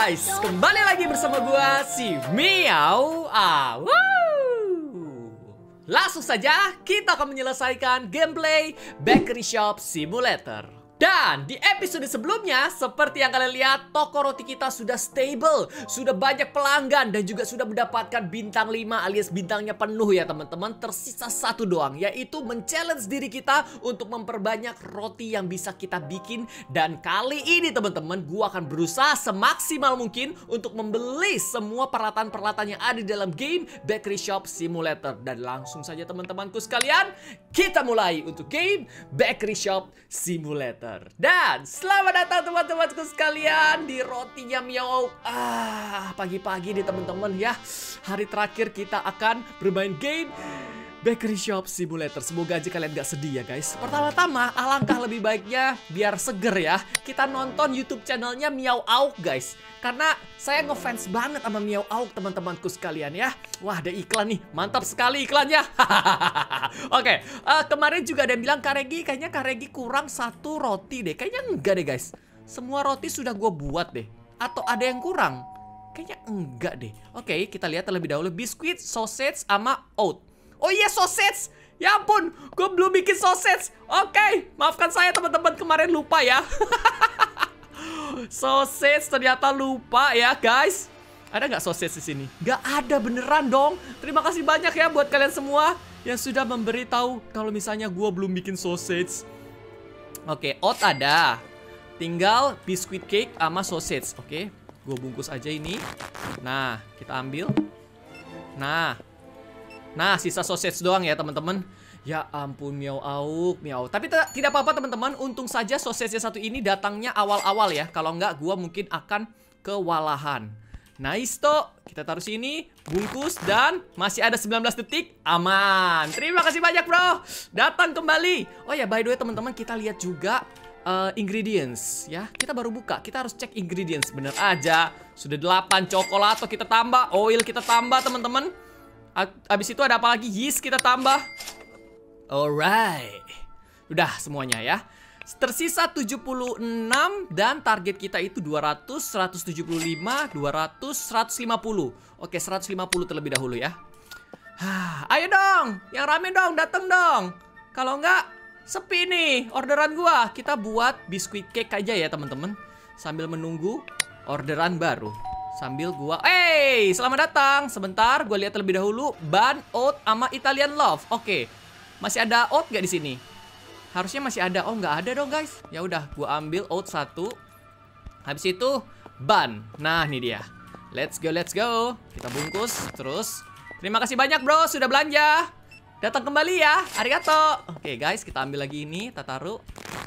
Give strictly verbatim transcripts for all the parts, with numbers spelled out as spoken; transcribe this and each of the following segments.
guys, kembali lagi bersama gua si Miao. Ah, woo. Langsung saja kita akan menyelesaikan gameplay Bakery Shop Simulator. Dan di episode sebelumnya, seperti yang kalian lihat, toko roti kita sudah stable, sudah banyak pelanggan, dan juga sudah mendapatkan bintang lima alias bintangnya penuh ya teman-teman. Tersisa satu doang, yaitu men-challenge diri kita untuk memperbanyak roti yang bisa kita bikin. Dan kali ini teman-teman, gua akan berusaha semaksimal mungkin untuk membeli semua peralatan-peralatan yang ada di dalam game Bakery Shop Simulator. Dan langsung saja teman-temanku sekalian, kita mulai untuk game Bakery Shop Simulator. Dan selamat datang teman-temanku sekalian di rotinya Miao. Ah, pagi-pagi nih teman-teman ya. Hari terakhir kita akan bermain game Bakery Shop Simulator. Semoga aja kalian gak sedih ya guys. Pertama-tama alangkah lebih baiknya biar seger ya, kita nonton YouTube channelnya Miao Auk guys. Karena saya ngefans banget sama Miao Auk teman-temanku sekalian ya. Wah, ada iklan nih, mantap sekali iklannya. Oke, okay. uh, kemarin juga ada yang bilang Kak Regi, kayaknya Kak Regi kurang satu roti deh. Kayaknya enggak deh guys. Semua roti sudah gue buat deh. Atau ada yang kurang? Kayaknya enggak deh. Oke, okay, kita lihat terlebih dahulu. Biskuit, sausage, sama oat. Oh iya, sausage. Ya ampun, gue belum bikin sausage. Oke, okay, maafkan saya teman-teman, kemarin lupa ya. Sausage ternyata lupa ya guys. Ada nggak sausage di sini? Nggak ada beneran dong. Terima kasih banyak ya buat kalian semua yang sudah memberitahu kalau misalnya gue belum bikin sausage. Oke, oat ada. Tinggal biskuit cake sama sausage. Oke, gue bungkus aja ini. Nah, kita ambil. Nah. Nah, sisa sausage doang ya teman-teman. Ya ampun Miao Auk, Miao. Tapi tidak apa-apa teman-teman. Untung saja sausage satu ini datangnya awal-awal ya. Kalau enggak gua mungkin akan kewalahan. Nice toh. Kita taruh sini, bungkus, dan masih ada sembilan belas detik. Aman. Terima kasih banyak bro. Datang kembali. Oh ya, by the way teman-teman, kita lihat juga uh, ingredients ya. Kita baru buka, kita harus cek ingredients. Bener aja. Sudah delapan coklato kita tambah, oil kita tambah teman-teman. Abis itu ada apa lagi? Yeast kita tambah. Alright. Udah semuanya ya. Tersisa tujuh puluh enam dan target kita itu dua ratus, seratus tujuh puluh lima, dua ratus, seratus lima puluh. Oke, seratus lima puluh terlebih dahulu ya. Hah, ayo dong, yang rame dong, dateng dong. Kalau enggak, sepi nih orderan gua. Kita buat biskuit cake aja ya teman-teman. Sambil menunggu orderan baru. Sambil gua, hey, selamat datang. Sebentar, gua lihat terlebih dahulu ban, oat, sama Italian love. Oke, masih ada oat gak di sini? Harusnya masih ada. Oh, nggak ada dong guys. Ya udah, gua ambil oat satu. Habis itu ban. Nah, ini dia. Let's go, let's go. Kita bungkus terus. Terima kasih banyak bro, sudah belanja. Datang kembali ya, arigato. Oke guys, kita ambil lagi ini, kita taruh.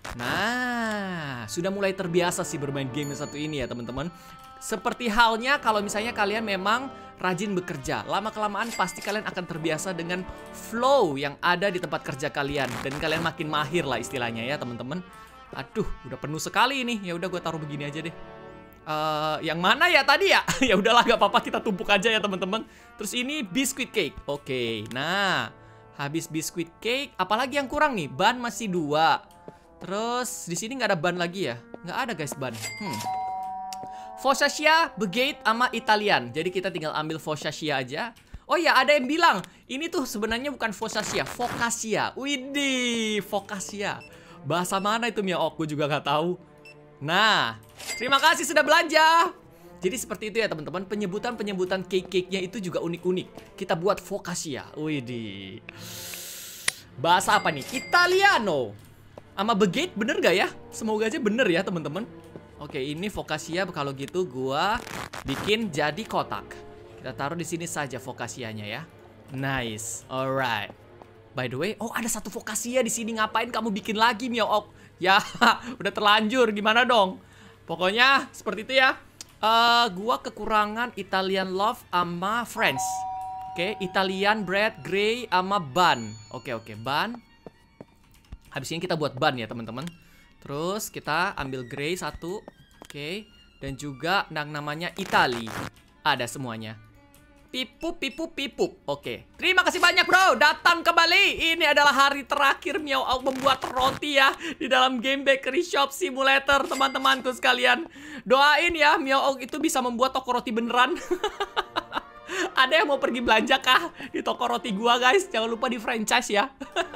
Nah, sudah mulai terbiasa sih bermain game satu ini ya teman-teman. Seperti halnya kalau misalnya kalian memang rajin bekerja, lama-kelamaan pasti kalian akan terbiasa dengan flow yang ada di tempat kerja kalian. Dan kalian makin mahir lah istilahnya ya teman-teman. Aduh, udah penuh sekali ini. Ya udah gue taruh begini aja deh. Uh, yang mana ya tadi ya? Ya udahlah, gak apa-apa, kita tumpuk aja ya teman-teman. Terus ini biskuit cake. Oke, nah habis biskuit cake, apalagi yang kurang nih? Ban masih dua. Terus di sini nggak ada ban lagi ya? Nggak ada guys ban. Hmm. Focaccia, baguette, sama Italian. Jadi kita tinggal ambil focaccia aja. Oh ya, ada yang bilang ini tuh sebenarnya bukan focaccia, focaccia. Widih, focaccia. Bahasa mana itu Miao? Aku juga nggak tahu. Nah, terima kasih sudah belanja. Jadi seperti itu ya teman-teman. Penyebutan-penyebutan cake-cake-nya itu juga unik-unik. Kita buat focaccia. Widih. Bahasa apa nih? Italiano. Sama baguette bener gak ya? Semoga aja bener ya teman-teman. Oke, ini focaccia. Kalau gitu gua bikin jadi kotak. Kita taruh di sini saja focaccia-nya ya. Nice. Alright. By the way, oh ada satu focaccia di sini. Ngapain kamu bikin lagi Miao? Ya, udah terlanjur. Gimana dong? Pokoknya seperti itu ya. Uh, gua kekurangan Italian love sama French. Oke, Italian bread, grey sama bun. Oke, oke, bun. Habis ini kita buat bun ya teman-teman. Terus kita ambil grey satu. Oke. Dan juga yang namanya Itali. Ada semuanya. Pipup, pipup, pipup. Oke, terima kasih banyak bro, datang kembali. Ini adalah hari terakhir Meow Auk membuat roti ya di dalam game Bakery Shop Simulator, teman-temanku sekalian. Doain ya Meow Auk itu bisa membuat toko roti beneran. Ada yang mau pergi belanja kah di toko roti gua guys? Jangan lupa di franchise ya.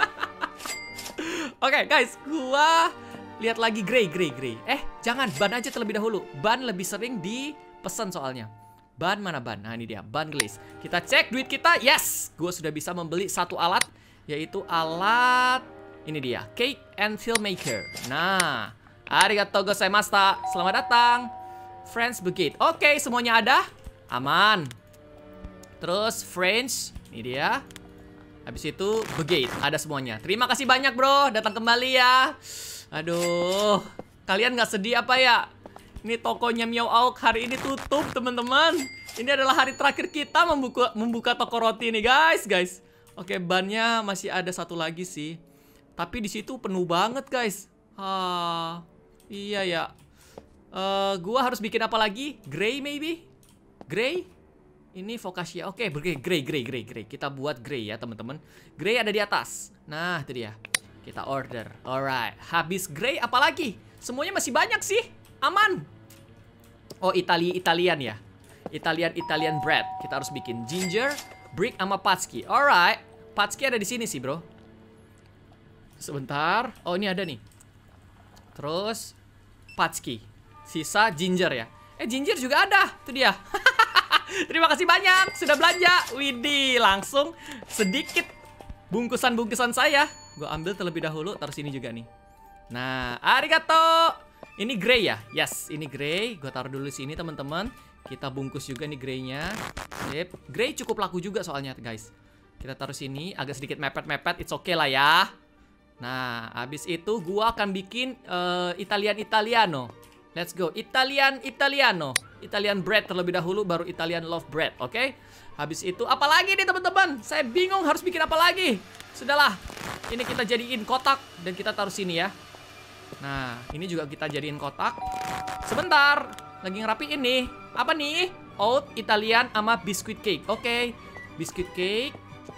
Oke guys, gua lihat lagi Grey, Grey, Grey. Eh, jangan, ban aja terlebih dahulu. Ban lebih sering dipesan soalnya. Ban mana ban? Nah ini dia, ban glaze. Kita cek duit kita. Yes, gue sudah bisa membeli satu alat, yaitu alat ini dia, cake and filmmaker. Nah, arigatou gozaimashita. Selamat datang French Baguette. Oke, semuanya ada, aman. Terus French, ini dia. Habis itu Baguette, ada semuanya. Terima kasih banyak bro, datang kembali ya. Aduh, kalian nggak sedih apa ya? Ini tokonya Meow Auk hari ini tutup, teman-teman. Ini adalah hari terakhir kita membuka membuka toko roti ini, guys, guys. Oke, bannya masih ada satu lagi sih. Tapi di situ penuh banget, guys. Ah, iya ya. Uh, gua harus bikin apa lagi? Grey maybe? Grey? Ini Focaccia. Oke, okay, Grey, Grey, Grey, Grey. Kita buat Grey ya, teman-teman. Grey ada di atas. Nah, itu dia. Kita order. Alright. Habis Grey apa lagi? Semuanya masih banyak sih. Aman. Oh, Itali Italian ya. Italian Italian bread. Kita harus bikin ginger, brick sama patski. Alright. Patski ada di sini sih, bro. Sebentar. Oh, ini ada nih. Terus patski. Sisa ginger ya. Eh, ginger juga ada. Itu dia. Terima kasih banyak sudah belanja. Widih, langsung sedikit bungkusan-bungkusan saya. Gue ambil terlebih dahulu, taruh sini juga nih. Nah, arigato. Ini Grey ya? Yes, ini Grey. Gue taruh dulu sini, teman-teman. Kita bungkus juga nih Grey-nya. Sip. Grey cukup laku juga soalnya, guys. Kita taruh sini, agak sedikit mepet-mepet. It's okay lah ya. Nah, habis itu gue akan bikin uh, Italian Italiano. Let's go. Italian Italiano. Italian bread terlebih dahulu, baru Italian love bread. Oke? Okay? Habis itu, apa lagi nih, teman-teman? Saya bingung harus bikin apa lagi. Sudahlah. Ini kita jadiin kotak dan kita taruh sini ya. Nah, ini juga kita jadiin kotak. Sebentar, lagi ngerapiin nih. Apa nih? Oat Italian sama biscuit cake. Oke, okay. Biscuit cake.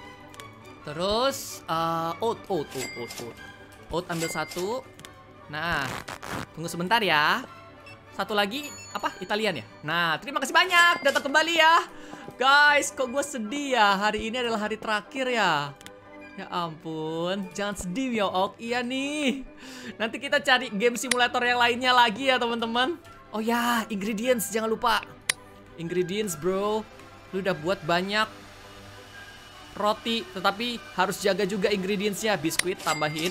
Terus uh, oat, oat, oat, oat, oat. Oat ambil satu. Nah, tunggu sebentar ya. Satu lagi, apa? Italian ya? Nah, terima kasih banyak datang kembali ya. Guys, kok gue sedih ya. Hari ini adalah hari terakhir ya. Ya ampun, jangan sedih Meow Auk. Iya nih. Nanti kita cari game simulator yang lainnya lagi ya, teman-teman. Oh ya, ingredients jangan lupa. Ingredients, bro. Lu udah buat banyak roti, tetapi harus jaga juga ingredientsnya. Biskuit tambahin.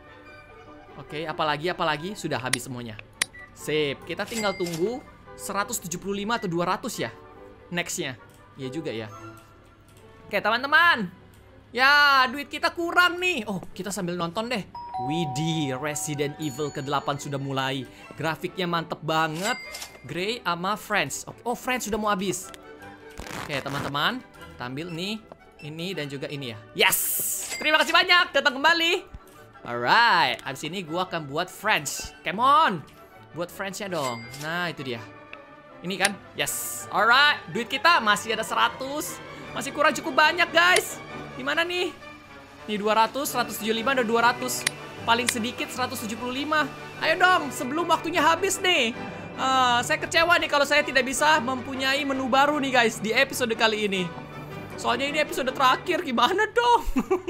Oke, apalagi apalagi sudah habis semuanya. Sip, kita tinggal tunggu seratus tujuh puluh lima atau dua ratus ya. Nextnya. Iya juga ya. Oke, teman-teman. Ya, duit kita kurang nih. Oh, kita sambil nonton deh. Widih, Resident Evil ke delapan sudah mulai. Grafiknya mantep banget. Grey sama Friends. Oh, Friends sudah mau habis. Oke, teman-teman. Kita ambil nih. Ini dan juga ini ya. Yes! Terima kasih banyak. Datang kembali. Alright. Abis ini gua akan buat Friends. Come on. Buat Friends-nya dong. Nah, itu dia. Ini kan? Yes. Alright. Duit kita masih ada seratus. Masih kurang cukup banyak, guys. Gimana nih? Nih dua ratus, seratus tujuh puluh lima, dan dua ratus. Paling sedikit seratus tujuh puluh lima. Ayo dong, sebelum waktunya habis nih. uh, Saya kecewa nih kalau saya tidak bisa mempunyai menu baru nih guys di episode kali ini. Soalnya ini episode terakhir, gimana dong?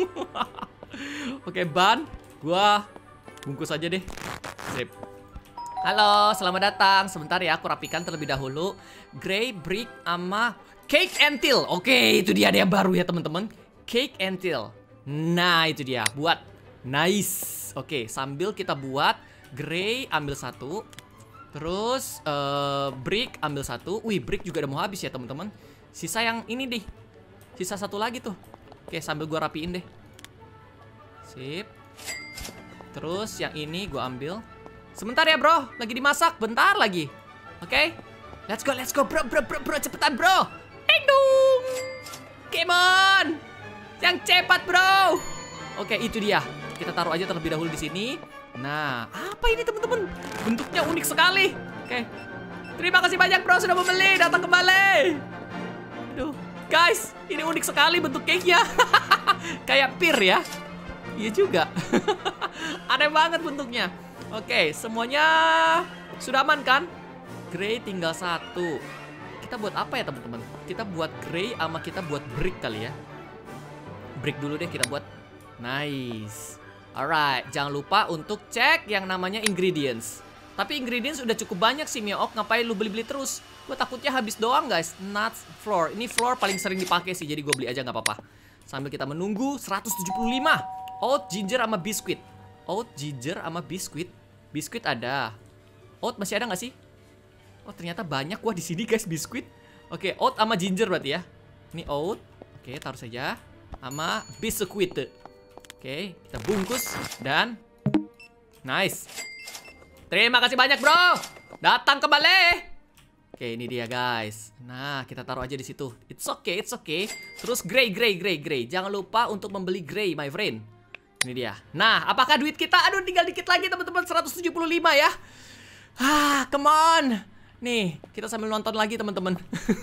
Oke, ban. Gua bungkus aja deh. Sip. Halo, selamat datang. Sebentar ya, aku rapikan terlebih dahulu. Grey, brick, sama cake and till. Oke, itu dia ada yang baru ya teman-teman. Cake and till. Nah, itu dia. Buat. Nice. Oke, sambil kita buat. Grey ambil satu. Terus uh, brick ambil satu. Wih, brick juga udah mau habis ya teman-teman. Sisa yang ini deh. Sisa satu lagi tuh. Oke, sambil gua rapiin deh. Sip. Terus yang ini gua ambil. Sebentar ya bro, lagi dimasak. Bentar lagi. Oke. Let's go, let's go bro, bro, bro, bro. Cepetan bro. Ding dong. Come on. Yang cepat bro. Oke, itu dia. Kita taruh aja terlebih dahulu di sini. Nah, apa ini teman-teman? Bentuknya unik sekali. Oke. Terima kasih banyak bro sudah membeli. Datang kembali. Aduh. Guys, ini unik sekali bentuk cake-nya. Kayak pir ya. Iya juga. Aneh banget bentuknya. Oke, semuanya sudah aman kan? Grey tinggal satu. Kita buat apa ya teman-teman? Kita buat grey sama kita buat brick kali ya. Brick dulu deh kita buat. Nice. Alright, jangan lupa untuk cek yang namanya ingredients. Tapi ingredients udah cukup banyak sih Mio-ok, ngapain lu beli-beli terus? Gue takutnya habis doang guys. Nuts, flour. Ini flour paling sering dipakai sih, jadi gue beli aja nggak apa-apa. Sambil kita menunggu seratus tujuh puluh lima. Oat, ginger sama biskuit. Oat, ginger sama biskuit. Biskuit ada. Oat masih ada nggak sih? Oh ternyata banyak wah di sini guys biskuit. Oke, oat sama ginger berarti ya. Ini oat. Oke, taruh saja. Sama biskuit. Oke, kita bungkus dan nice. Terima kasih banyak bro. Datang kembali. Oke, ini dia guys. Nah, kita taruh aja di situ. It's okay, it's okay. Terus grey, grey, grey, grey. Jangan lupa untuk membeli grey, my friend. Ini dia. Nah, apakah duit kita? Aduh, tinggal dikit lagi teman-teman. seratus tujuh puluh lima ya. Ah, come on. Nih, kita sambil nonton lagi teman-teman.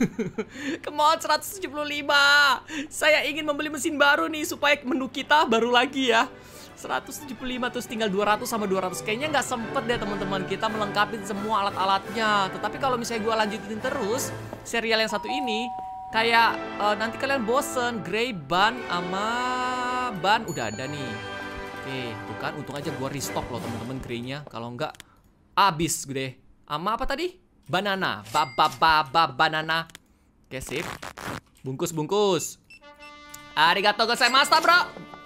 Come on, seratus tujuh puluh lima. Saya ingin membeli mesin baru nih supaya menu kita baru lagi ya. seratus tujuh puluh lima terus tinggal dua ratus sama dua ratus. Kayaknya nggak sempet deh teman-teman kita melengkapi semua alat-alatnya. Tetapi kalau misalnya gue lanjutin terus serial yang satu ini, kayak uh, nanti kalian bosen. Grey, ban sama ban udah ada nih. Oke, tuh kan untung aja gue restock loh teman-teman greynya. Kalau nggak abis gede. Sama apa tadi? Banana. Ba ba ba ba banana. Oke, sip. Bungkus bungkus. Arigatou gozaimashita, bro.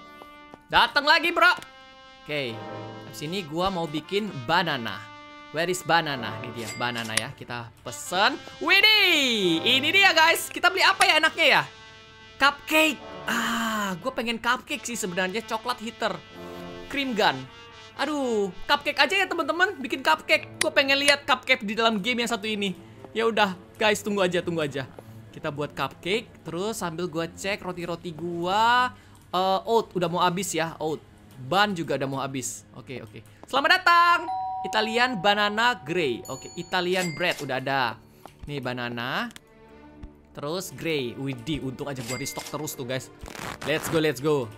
Datang lagi bro. Oke, habis ini gua mau bikin banana. Where is banana? Ini dia banana ya. Kita pesen. Widih, ini dia guys. Kita beli apa ya enaknya ya? Cupcake. Ah, gue pengen cupcake sih sebenarnya. Coklat heater, cream gun. Aduh, cupcake aja ya teman-teman. Bikin cupcake. Gue pengen lihat cupcake di dalam game yang satu ini. Ya udah guys, tunggu aja, tunggu aja. Kita buat cupcake. Terus sambil gua cek roti-roti gua. Uh, oat udah mau habis ya, oat. Ban juga udah mau habis. Oke, okay, oke. Okay. Selamat datang. Italian banana grey. Oke, okay, Italian bread udah ada. Nih banana. Terus grey. Widih, untung aja gua restock terus tuh, guys. Let's go, let's go.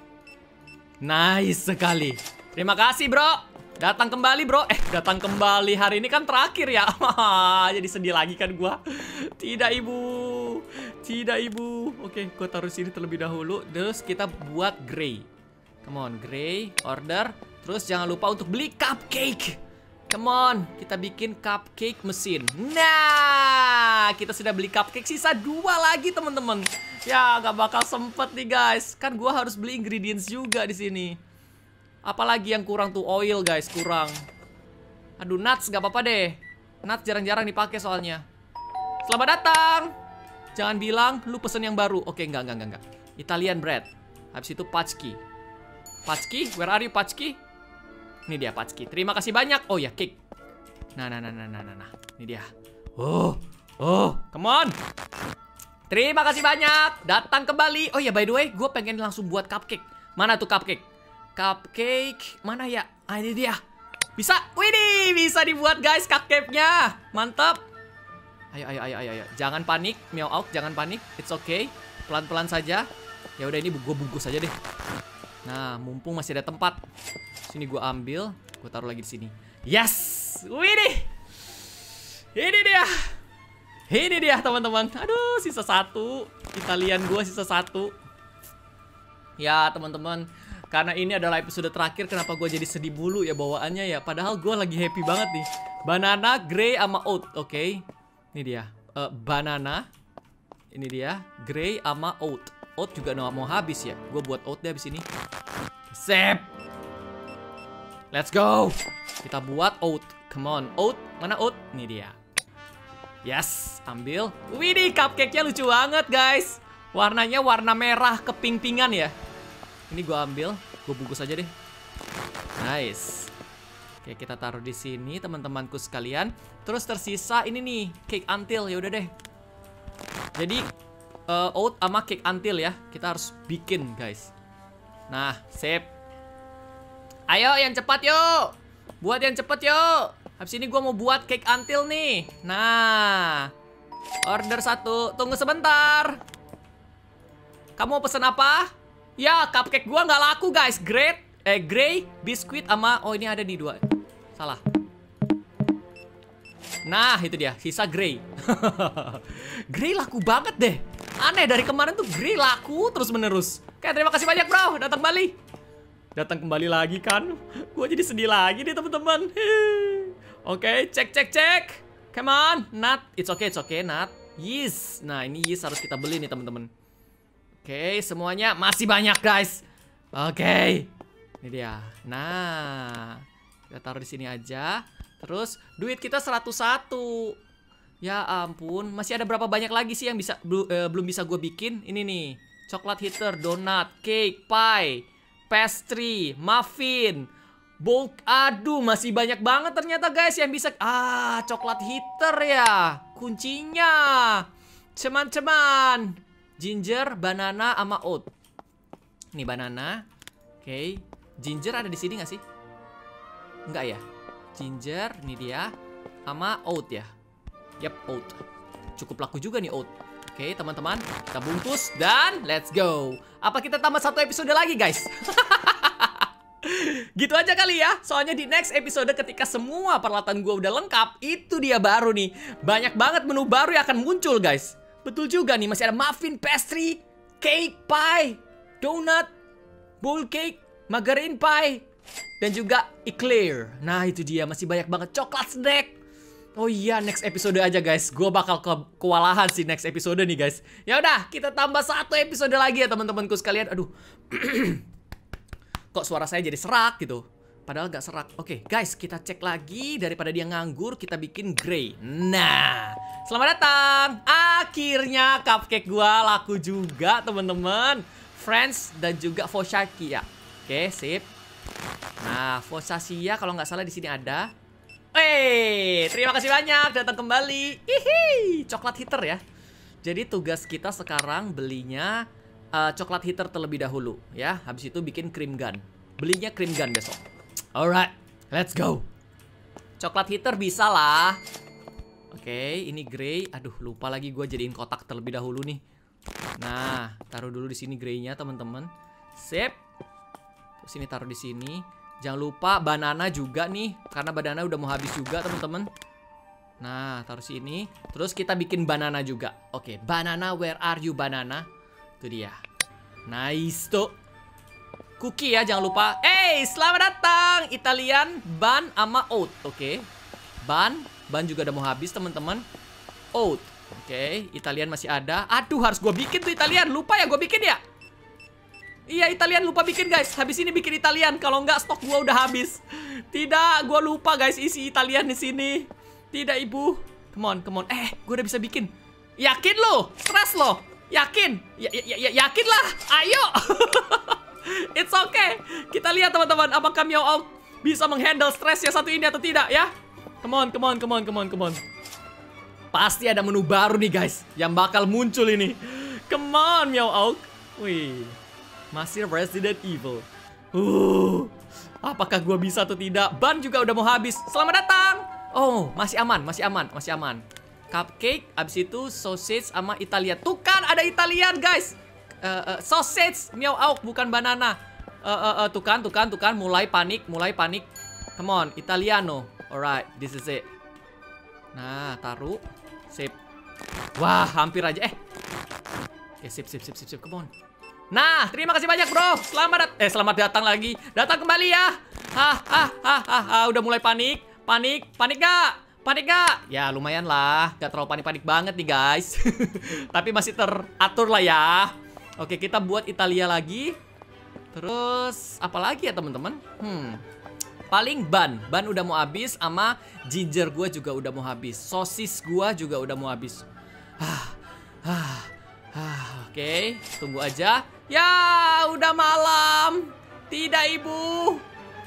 Nice sekali. Terima kasih, bro. Datang kembali, bro. Eh, datang kembali. Hari ini kan terakhir ya. Jadi sedih lagi kan gua. Tidak, Ibu. Tidak, Ibu. Oke, gua taruh sini terlebih dahulu. Terus kita buat grey. Come on, grey. Order. Terus jangan lupa untuk beli cupcake. Come on, kita bikin cupcake mesin. Nah, kita sudah beli cupcake. Sisa dua lagi, teman-teman. Ya, gak bakal sempet nih, guys. Kan gua harus beli ingredients juga di sini. Apalagi yang kurang tuh, oil guys, kurang. Aduh, nuts gak apa-apa deh. Nuts jarang-jarang dipakai soalnya. Selamat datang. Jangan bilang lu pesen yang baru. Oke, enggak, enggak, enggak, enggak. Italian bread. Habis itu pachki. Pachki, where are you pachki? Ini dia pachki. Terima kasih banyak. Oh ya, cake. Nah, nah, nah, nah, nah, nah. Ini dia. Oh, oh, come on. Terima kasih banyak. Datang kembali. Oh ya, by the way, gue pengen langsung buat cupcake. Mana tuh cupcake? Cupcake, mana ya? Ah, ini dia. Bisa, widih, bisa dibuat guys cupcake-nya. Mantap. Ayo, ayo, ayo, ayo, ayo. Jangan panik, Mio-ok, jangan panik. It's okay. Pelan-pelan saja. Ya udah ini gue bungkus aja deh. Nah, mumpung masih ada tempat. Sini gue ambil, gue taruh lagi di sini. Yes, widih. Ini dia. Ini dia teman-teman. Aduh, sisa satu. Italian gue sisa satu. Ya teman-teman. Karena ini adalah episode terakhir, kenapa gue jadi sedih bulu ya bawaannya ya. Padahal gue lagi happy banget nih. Banana, grey, sama oat. Oke, okay. Ini dia uh, banana. Ini dia grey sama oat. Oat juga gak mau habis ya. Gue buat oat deh abis ini. Sip. Let's go. Kita buat oat. Come on, oat. Mana oat? Ini dia. Yes, ambil. Widih, cupcake-nya lucu banget guys. Warnanya warna merah keping-pingan ya. Ini gue ambil, gue bungkus aja deh. Nice. Oke, kita taruh di sini teman-temanku sekalian. Terus tersisa ini nih, cake until. Ya udah deh. Jadi uh, oat sama cake until ya. Kita harus bikin guys. Nah, sip. Ayo yang cepat yuk. Buat yang cepat yuk. Habis ini gue mau buat cake until nih. Nah, order satu. Tunggu sebentar. Kamu mau pesen apa? Ya, cupcake gua nggak laku guys. Great, eh grey, biskuit sama oh ini ada di dua. Salah. Nah, itu dia, sisa grey. Grey laku banget deh. Aneh, dari kemarin tuh grey laku terus-menerus. Oke, terima kasih banyak bro, datang kembali. Datang kembali lagi kan. Gue jadi sedih lagi nih teman-teman. Oke, cek cek cek. Come on, Nat. It's okay, it's okay, Nat. Yes. Nah, ini yes harus kita beli nih teman-teman. Oke, semuanya masih banyak guys. Oke. Ini dia. Nah, kita taruh di sini aja. Terus duit kita seratus satu. Ya ampun, masih ada berapa banyak lagi sih yang bisa belu, eh, belum bisa gue bikin? Ini nih, coklat heater, donat, cake, pie, pastry, muffin, bowl. Aduh, masih banyak banget ternyata guys yang bisa. Ah, coklat heater ya, kuncinya. Ceman-ceman. Ginger, banana, sama oat. Ini banana. Oke, okay. Ginger ada di sini nggak sih? Enggak ya. Ginger, ini dia. Sama oat ya. Yap, oat. Cukup laku juga nih oat. Oke, okay, teman-teman, kita bungkus dan let's go. Apa kita tambah satu episode lagi, guys? Gitu aja kali ya. Soalnya di next episode ketika semua peralatan gue udah lengkap, itu dia baru nih. Banyak banget menu baru yang akan muncul, guys. Betul juga nih, masih ada muffin, pastry, cake, pie, donut, bowl cake, margarine pie, dan juga eclair. Nah, itu dia, masih banyak banget coklat snack. Oh iya, next episode aja guys. Gue bakal ke kewalahan sih next episode nih guys. Ya udah, kita tambah satu episode lagi ya teman-temanku sekalian. Aduh. Kok suara saya jadi serak gitu. Padahal gak serak. Oke, guys, kita cek lagi. Daripada dia nganggur, kita bikin grey. Nah, selamat datang. Akhirnya cupcake gua laku juga, teman-teman. Friends dan juga Foshakia. Oke, sip. Nah, Fosasia kalau nggak salah di sini ada. Hey, terima kasih banyak datang kembali. Hihi, coklat heater ya. Jadi tugas kita sekarang belinya uh, coklat heater terlebih dahulu ya. Habis itu bikin cream gun. Belinya cream gun besok. Alright, let's go. Coklat heater bisa lah. Oke, ini grey. Aduh, lupa lagi gue jadiin kotak terlebih dahulu nih. Nah, taruh dulu di sini greynya, teman-teman. Sip. Terus ini taruh di sini. Jangan lupa banana juga nih, karena banana udah mau habis juga, teman-teman. Nah, taruh sini. Terus kita bikin banana juga. Oke, banana, where are you banana? Itu dia. Nice tuh. Cookie ya, jangan lupa. Eh, hey, selamat datang. Italian, ban, sama oat. Oke. Ban, ban juga udah mau habis, teman-teman. Oat. Oke, Italian masih ada. Aduh, harus gue bikin tuh Italian. Lupa ya gue bikin ya. Iya, Italian lupa bikin, guys. Habis ini bikin Italian. Kalau nggak, stok gue udah habis. Tidak, gue lupa, guys, isi Italian di sini. Tidak, ibu. Come on, come on. Eh, gue udah bisa bikin. Yakin lo? Stres lo? Yakin? Ya, ya, ya, yakin lah. Ayo. It's okay. Kita lihat, teman-teman, apakah Meow Out bisa menghandle stres yang satu ini atau tidak, ya. Come on, come on, come on, come on, come on. Pasti ada menu baru nih, guys, yang bakal muncul ini. Come on, Meow Out. Wih. Masih Resident Evil. Uh, apakah gue bisa atau tidak? Ban juga udah mau habis. Selamat datang. Oh, masih aman, masih aman, masih aman. Cupcake, abis itu sausage sama Italia. Tuh kan ada Italian, guys. Uh, uh, sausage, Meow Out, bukan banana. Uh, uh, uh, tuh kan, tuh kan, tuh kan. Mulai panik, mulai panik. Come on, Italiano. Alright, this is it. Nah, taruh. Sip. Wah, hampir aja. Eh. Oke, sip, sip, sip, sip, sip. Come on. Nah, terima kasih banyak bro. Selamat dat eh selamat datang lagi. Datang kembali ya. Hah, hah, hah, hah, hah. Udah mulai panik. Panik, panik gak? Panik gak? Ya lumayan lah. Gak terlalu panik-panik banget nih guys. Tapi masih teratur lah ya. Oke, kita buat Italia lagi. Terus apa lagi ya teman-teman? Hmm. Paling ban. Ban udah mau habis. Sama ginger gua juga udah mau habis. Sosis gua juga udah mau habis. Hah, hah. Ah, oke, okay. Tunggu aja. Ya, udah malam. Tidak, ibu.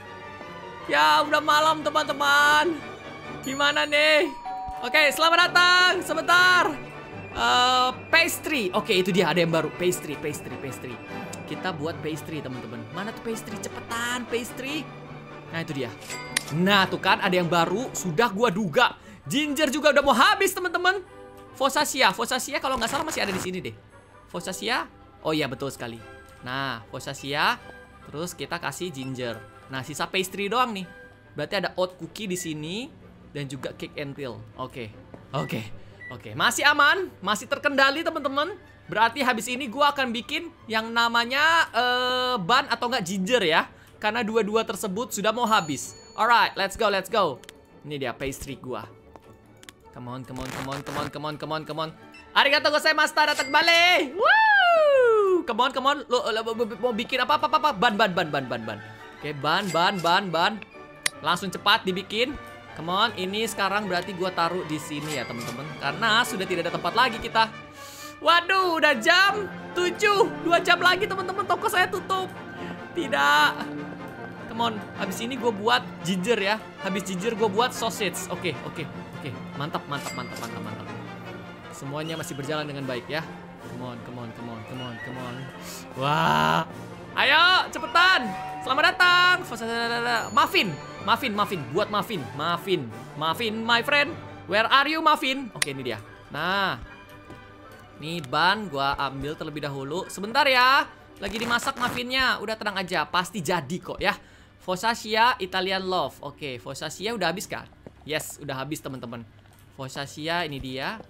Ya, udah malam, teman-teman. Gimana nih? Oke, okay, selamat datang. Sebentar. Uh, pastry. Oke, okay, itu dia. Ada yang baru. Pastry, pastry, pastry. Kita buat pastry, teman-teman. Mana tuh pastry? Cepetan, pastry. Nah, itu dia. Nah, tuh kan ada yang baru. Sudah gua duga. Ginger juga udah mau habis, teman-teman. Fosasia, Fosasia kalau nggak salah masih ada di sini deh. Fosasia, Oh iya, betul sekali. Nah, Focaccia. Terus kita kasih ginger. Nah, sisa pastry doang nih. Berarti ada oat cookie di sini dan juga cake and peel. Oke. Oke. Oke, masih aman, masih terkendali teman-teman. Berarti habis ini gua akan bikin yang namanya uh, bun atau enggak ginger ya. Karena dua-dua tersebut sudah mau habis. Alright, let's go, let's go. Ini dia pastry gua. Come on, come on, come on, come on, come on, come on, come on. Arigatou gozaimasu, datang kembali. Woo! Come on, come on. Lo, lo, lo, mau bikin apa, apa, apa? Ban, ban, ban, ban, ban, ban. Oke, ban, ban, ban, ban. Langsung cepat dibikin. Come on, ini sekarang berarti gua taruh di sini ya, teman-teman. Karena sudah tidak ada tempat lagi kita. Waduh, udah jam tujuh. Dua jam lagi, teman-teman. Toko saya tutup. Tidak. Come on, habis ini gue buat ginger ya. Habis ginger gue buat sausage. Oke, oke, oke. Mantap, mantap, mantap, mantap, mantap. Semuanya masih berjalan dengan baik ya. Come on, come on, come on, come on, come on. Wah. Ayo, cepetan. Selamat datang. Muffin, muffin, muffin. Buat muffin, muffin, muffin, my friend. Where are you, muffin? Oke, ini dia. Nah, nih ban gua ambil terlebih dahulu. Sebentar ya. Lagi dimasak muffinnya. Udah tenang aja, pasti jadi kok ya. Focaccia Italian Love. Oke, Focaccia udah habis kah? Yes, udah habis teman-teman. Focaccia ini dia.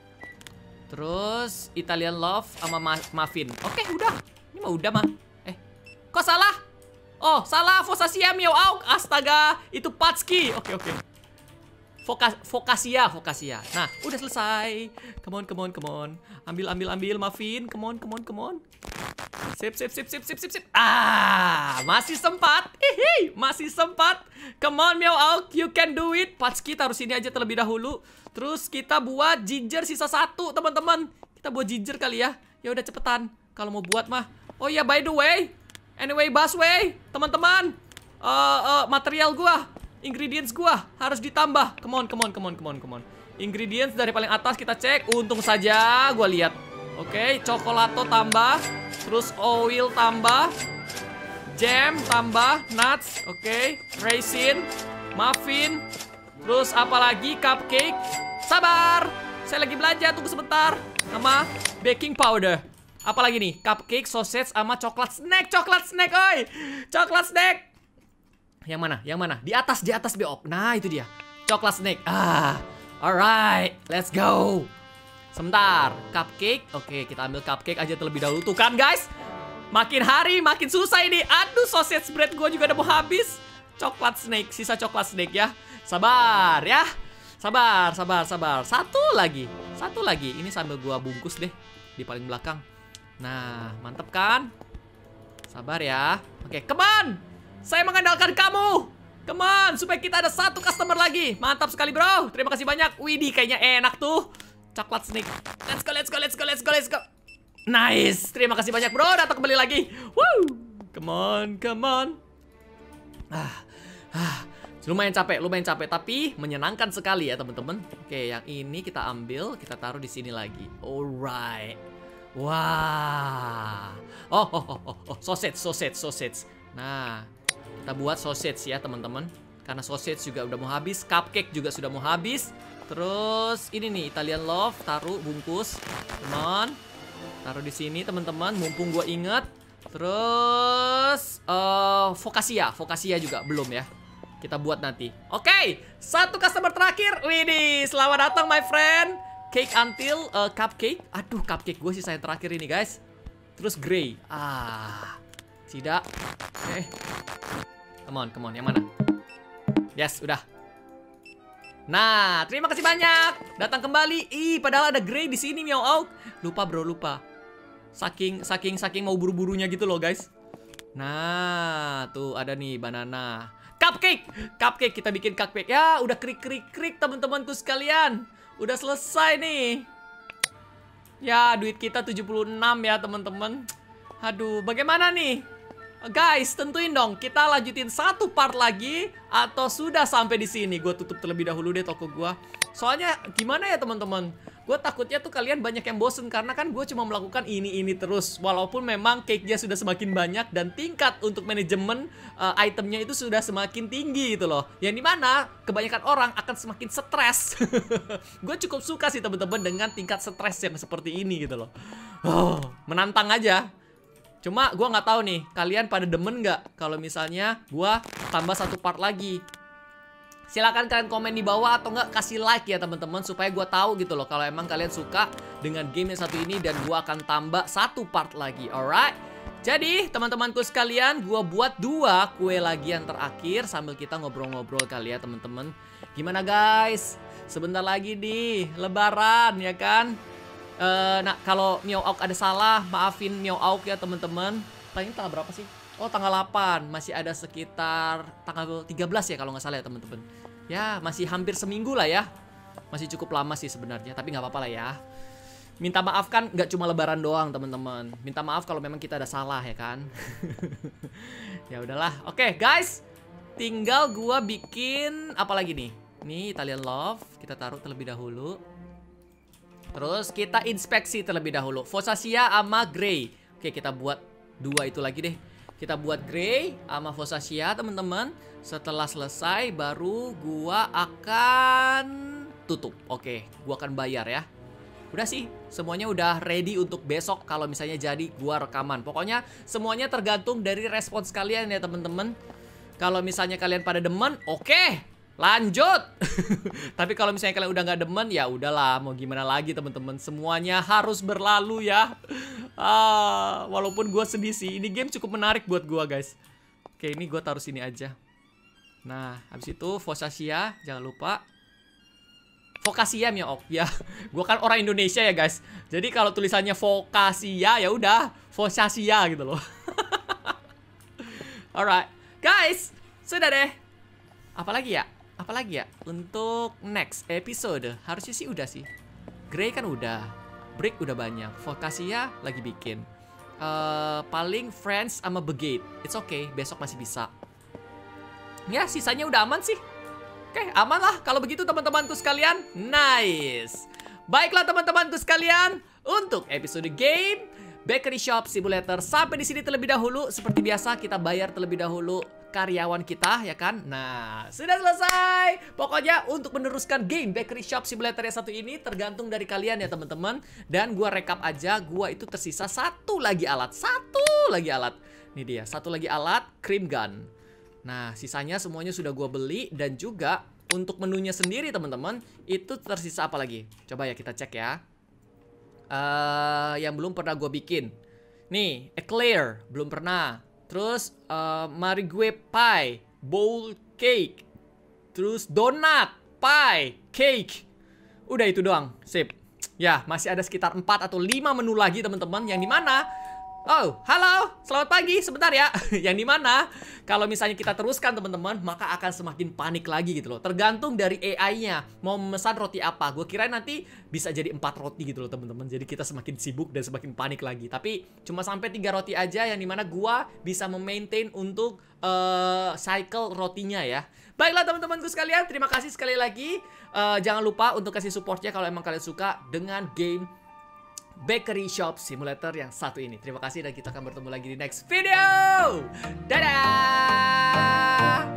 Terus Italian Love sama muffin. Oke, udah. Ini mah udah mah. Eh, kok salah? Oh, salah Focaccia Miao Auk. Astaga, itu Patski. Oke, oke. Foka, Focaccia, Focaccia. Nah, udah selesai. Come on, come on, come on. Ambil, ambil, ambil muffin. Come on, come on, come on. Sip, sip, sip, sip, sip, sip, sip. Ah, masih sempat. Hihi, masih sempat. Come on, Miao Auk, you can do it. Patski taruh sini aja terlebih dahulu. Terus kita buat ginger sisa satu, teman-teman. Kita buat ginger kali ya. Ya udah cepetan. Kalau mau buat mah. Oh iya, by the way. Anyway, busway, teman-teman. Uh, uh, material gua, ingredients gua harus ditambah. Come on, come on, come on, come on, come on. Ingredients dari paling atas kita cek. Untung saja gua lihat. Oke, okay, coklato tambah. Terus oil tambah. Jam tambah. Nuts. Oke, okay. Raisin. Muffin. Terus apa lagi? Cupcake. Sabar, saya lagi belajar, tunggu sebentar. Sama baking powder. Apa lagi nih? Cupcake, sausage, sama coklat snack. Coklat snack, oi. Coklat snack. Yang mana? Yang mana? Di atas, di atas Beop. Nah, itu dia. Coklat snack. Ah, alright, let's go. Sebentar, cupcake. Oke, kita ambil cupcake aja terlebih dahulu. Tuh kan guys, makin hari makin susah ini. Aduh, sausage bread gue juga udah mau habis. Coklat snake, sisa coklat snake ya. Sabar ya. Sabar, sabar, sabar. Satu lagi, satu lagi. Ini sambil gua bungkus deh di paling belakang. Nah, mantep kan? Sabar ya. Oke, come on. Saya mengandalkan kamu. Come on, supaya kita ada satu customer lagi. Mantap sekali bro. Terima kasih banyak. Widih, kayaknya enak tuh. Coklat snake. Let's go, let's go, let's go, let's go, let's go. Nice. Terima kasih banyak bro. Datang kembali lagi. Woo. Come on, come on. Ah, ah. Lumayan capek, lumayan capek, tapi menyenangkan sekali ya teman-teman. Oke, yang ini kita ambil, kita taruh di sini lagi. Alright. Wah. Oh, oh, oh, oh, oh, sausage, sausage, sausage. Nah, kita buat sausage ya teman-teman. Karena sausage juga udah mau habis, cupcake juga sudah mau habis. Terus ini nih Italian Love, taruh bungkus. Come on. Taruh di sini teman-teman, mumpung gue inget. Terus uh, Focaccia, Focaccia juga belum ya. Kita buat nanti. Oke, okay, satu customer terakhir. Widih, selamat datang my friend. Cake until uh, cupcake. Aduh, cupcake gue sih saya terakhir ini guys. Terus grey. Ah, tidak. Oke, okay. Come on, come on. Yang mana? Yes, udah. Nah, terima kasih banyak. Datang kembali. Ih, padahal ada grey di sini Miao Auk. Lupa bro, lupa. Saking, saking, saking mau buru-burunya gitu loh guys. Nah, tuh ada nih banana. Cupcake, cupcake, kita bikin cupcake. Ya, udah krik-krik-krik teman-temanku sekalian. Udah selesai nih. Ya, duit kita tujuh puluh enam ya teman-teman. Aduh, bagaimana nih? Guys, tentuin dong, kita lanjutin satu part lagi atau sudah sampai di sini. Gue tutup terlebih dahulu deh toko gue. Soalnya gimana ya teman-teman? Gue takutnya tuh kalian banyak yang bosen karena kan gue cuma melakukan ini-ini terus. Walaupun memang cake-nya sudah semakin banyak dan tingkat untuk manajemen uh, itemnya itu sudah semakin tinggi gitu loh. Yang dimana kebanyakan orang akan semakin stres. Gue cukup suka sih teman-teman dengan tingkat stres yang seperti ini gitu loh. Oh, menantang aja. Cuma gue nggak tahu nih, kalian pada demen nggak kalau misalnya gue tambah satu part lagi? Silahkan kalian komen di bawah atau nggak kasih like ya teman-teman, supaya gue tahu gitu loh kalau emang kalian suka dengan game yang satu ini dan gue akan tambah satu part lagi. Alright. Jadi teman-temanku sekalian, gue buat dua kue lagi yang terakhir sambil kita ngobrol-ngobrol kali ya teman-teman. Gimana guys? Sebentar lagi nih Lebaran ya kan? Uh, nah kalau Meow Auk ada salah, maafin Meow Auk ya teman-teman. Tanya tanggal berapa sih? Oh tanggal delapan, masih ada sekitar tanggal tiga belas ya kalau nggak salah ya teman-teman. Ya masih hampir seminggu lah ya. Masih cukup lama sih sebenarnya, tapi nggak apa-apa lah ya. Minta maaf kan nggak cuma Lebaran doang teman-teman. Minta maaf kalau memang kita ada salah ya kan. Ya udahlah. Oke okay, guys, tinggal gua bikin apa lagi nih? Nih Italian Love kita taruh terlebih dahulu. Terus kita inspeksi terlebih dahulu Fossacia sama Grey. Oke kita buat dua itu lagi deh. Kita buat Grey sama Fossacia teman-teman. Setelah selesai baru gua akan tutup. Oke gua akan bayar ya. Udah sih semuanya udah ready untuk besok kalau misalnya jadi gua rekaman. Pokoknya semuanya tergantung dari respons kalian ya teman-teman. Kalau misalnya kalian pada demen, oke okay. Lanjut. Tapi kalau misalnya kalian udah nggak demen, ya udahlah, mau gimana lagi teman-teman. Semuanya harus berlalu ya. Ah, walaupun gue sedih sih. Ini game cukup menarik buat gue guys. Oke, ini gue taruh sini aja. Nah, habis itu Fossacia, jangan lupa. Focaccia Meow Auk ya. Gue kan orang Indonesia ya guys. Jadi kalau tulisannya Focaccia ya udah Fossacia gitu loh. Alright, guys, sudah deh. Apalagi ya? Apalagi ya? Untuk next episode harusnya sih udah sih. Grey kan udah, Brick udah banyak, Focaccia lagi bikin. Uh, paling Friends sama Begate. It's okay, besok masih bisa. Ya sisanya udah aman sih. Oke, aman lah kalau begitu teman-temanku sekalian. Nice. Baiklah teman-temanku sekalian, untuk episode game Bakery Shop Simulator sampai di sini terlebih dahulu. Seperti biasa kita bayar terlebih dahulu karyawan kita ya kan. Nah sudah selesai. Pokoknya untuk meneruskan game Bakery Shop Simulator yang satu ini tergantung dari kalian ya teman-teman. Dan gua rekap aja, gua itu tersisa satu lagi alat. Satu lagi alat. Ini dia, satu lagi alat, cream gun. Nah sisanya semuanya sudah gua beli. Dan juga untuk menunya sendiri teman-teman, itu tersisa apa lagi? Coba ya kita cek ya. Uh, yang belum pernah gue bikin. Nih, eclair belum pernah. Terus uh, marigue pie, bowl cake. Terus donut, pie, cake. Udah itu doang, sip. Ya, masih ada sekitar empat atau lima menu lagi teman-teman. Yang dimana, oh, halo, selamat pagi, sebentar ya. Yang dimana, kalau misalnya kita teruskan teman-teman, maka akan semakin panik lagi gitu loh. Tergantung dari A I-nya, mau memesan roti apa. Gue kira nanti bisa jadi empat roti gitu loh teman-teman. Jadi kita semakin sibuk dan semakin panik lagi. Tapi cuma sampai tiga roti aja, yang dimana gue bisa memaintain untuk uh, cycle rotinya ya. Baiklah teman-temanku sekalian, terima kasih sekali lagi. uh, Jangan lupa untuk kasih supportnya kalau emang kalian suka dengan game Bakery Shop Simulator yang satu ini. Terima kasih dan kita akan bertemu lagi di next video. Dadah.